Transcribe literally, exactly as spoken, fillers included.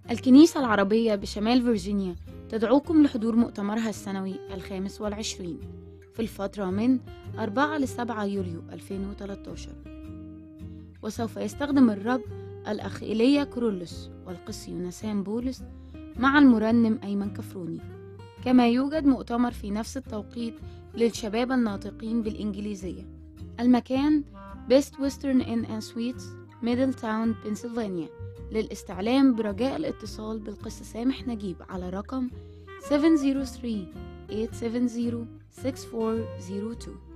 الكنيسة العربية بشمال فيرجينيا تدعوكم لحضور مؤتمرها السنوي الخامس والعشرين في الفترة من أربعة لسبعة يوليو ألفين وثلاثة عشر. وسوف يستخدم الرب الأخ إيليا كورولوس والقس يونسان بولس مع المرنم أيمن كفروني. كما يوجد مؤتمر في نفس التوقيت للشباب الناطقين بالإنجليزية. المكان Best Western Inn and Suites ميدلتاون بنسلفانيا. للاستعلام برجاء الاتصال بالقس سامح نجيب على رقم سبعة صفر ثلاثة ثمانية سبعة صفر ستة أربعة صفر اثنين.